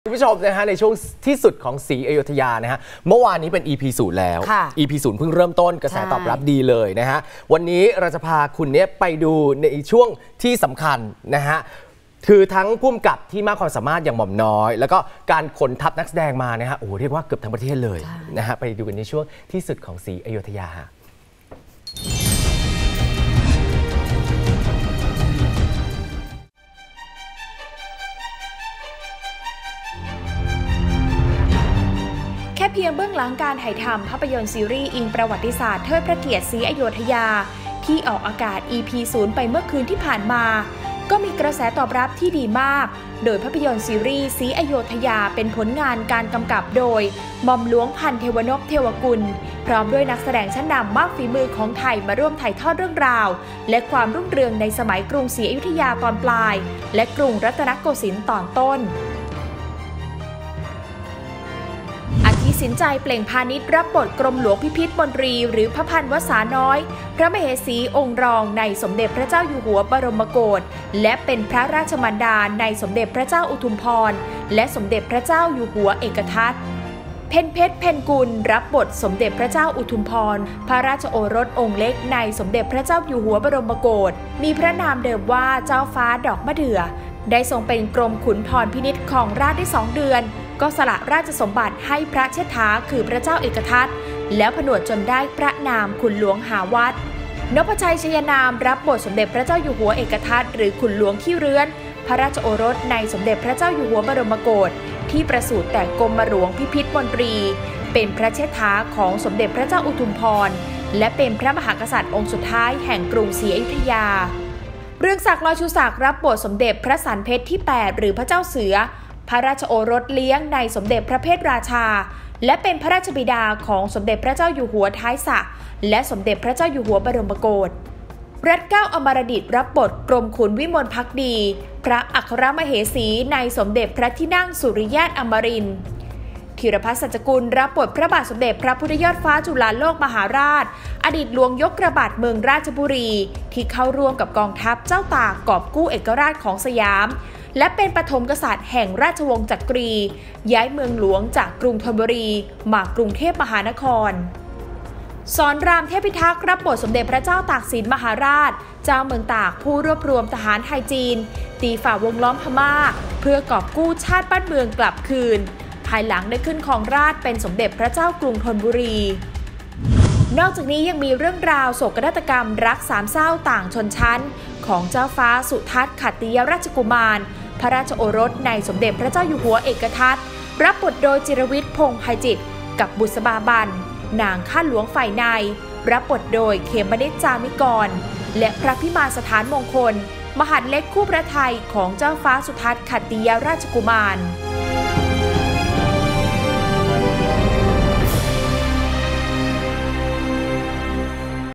คุณผู้ชมนะฮะในช่วงที่สุดของศรีอยุธยานะฮะเมื่อวานนี้เป็น EP 0แล้ว EP 0เพิ่งเริ่มต้นกระแสตอบรับดีเลยนะฮะวันนี้เราจะพาคุณเนี่ยไปดูในช่วงที่สำคัญนะฮะคือทั้งผู้กำกับที่มากความสามารถอย่างหม่อมน้อยแล้วก็การขนทัพนักแสดงมานะฮะโอ้โหเรียกว่าเกือบทั้งประเทศเลยนะฮะไปดูกันในช่วงที่สุดของศรีอยุธยาแค่เพียงเบื้องหลังการถ่ายทำภาพยนตร์ซีรีส์อิงประวัติศาสตร์เทิดพระเกียรติศรีอยุธยาที่ออกอากาศ EP 0ไปเมื่อคืนที่ผ่านมาก็มีกระแสตอบรับที่ดีมากโดยภาพยนตร์ซีรีส์ศรีอยุธยาเป็นผลงานการกำกับโดยหม่อมหลวงพันเทวนพเทวกุลพร้อมด้วยนักแสดงชั้นนำมากฝีมือของไทยมาร่วมถ่ายทอดเรื่องราวและความรุ่งเรืองในสมัยกรุงศรีอยุธยาตอนปลายและกรุงรัตนโกสินทร์ตอนต้นสินใจเปล่งพาณิชย์รับบทกรมหลวงพิพิธมนตรีหรือพระพันวษาน้อยพระมเหสีองค์รองในสมเด็จพระเจ้าอยู่หัวบรมโกศและเป็นพระราชมารดาในสมเด็จพระเจ้าอุทุมพรและสมเด็จพระเจ้าอยู่หัวเอกทัตเพ็ญเพชรเพ็ญกุลรับบทสมเด็จพระเจ้าอุทุมพรพระราชโอรสองค์เล็กในสมเด็จพระเจ้าอยู่หัวบรมโกศมีพระนามเดิมว่าเจ้าฟ้าดอกมะเดื่อได้ทรงเป็นกรมขุนพรพินิจของราชได้2 เดือนก็สละราชสมบัติให้พระเชษฐาคือพระเจ้าเอกทัตแล้วผนวดจนได้พระนามขุนหลวงหาวัดนพชัยชยนามรับบทสมเด็จพระเจ้าอยู่หัวเอกทัตหรือขุนหลวงขี้เรื้อนพระราชโอรสในสมเด็จพระเจ้าอยู่หัวบรมโกศที่ประสูติแต่กรมหลวงพิพิธมนตรีเป็นพระเชษฐาของสมเด็จพระเจ้าอุทุมพรและเป็นพระมหากษัตริย์องค์สุดท้ายแห่งกรุงศรีอยุธยาเรืองศักดิ์ ลอยชูศักดิ์รับบทสมเด็จพระสันเพชรที่8หรือพระเจ้าเสือพระราชโอรสเลี้ยงในสมเด็จพระเพทราชาและเป็นพระราชบิดาของสมเด็จพระเจ้าอยู่หัวท้ายสระและสมเด็จพระเจ้าอยู่หัวบรมโกศรัชเกล้าอมรดิตรับบทกรมขุนวิมลภักดีพระอัครมเหสีในสมเด็จพระที่นั่งสุริยะอมรินทร์ธีรพัฒน์ สัจกุลรับบทพระบาทสมเด็จพระพุทธยอดฟ้าจุฬาโลกมหาราชอดีตหลวงยกกระบาดเมืองราชบุรีที่เข้าร่วมกับกองทัพเจ้าตากกอบกู้เอกราชของสยามและเป็นปฐมกษัตริย์แห่งราชวงศ์จักรีย้ายเมืองหลวงจากกรุงธนบุรีมากรุงเทพมหานครสอนรามเทพิทักษ์รับบทสมเด็จพระเจ้าตากสินมหาราชเจ้าเมืองตากผู้รวบรวมทหารไทยจีนตีฝ่าวงล้อมพม่าเพื่อกอบกู้ชาติบ้านเมืองกลับคืนภายหลังได้ขึ้นครองราชย์เป็นสมเด็จพระเจ้ากรุงธนบุรีนอกจากนี้ยังมีเรื่องราวโศกนาฏกรรมรักสามเศร้าต่างชนชั้นของเจ้าฟ้าสุทัศน์ขัตติยราชกุมารพระราชโอรสในสมเด็จพระเจ้าอยู่หัวเอกทัตรับบทโดยจิรวิทย์พงษ์ไพจิตรกับบุษบาบันนางข้าหลวงฝ่ายในรับบทโดยเขมนิจจามิกรและพระพิมานสถานมงคลมหัดเล็กคู่พระไทยของเจ้าฟ้าสุทัศน์ขัตติยราชกุมาร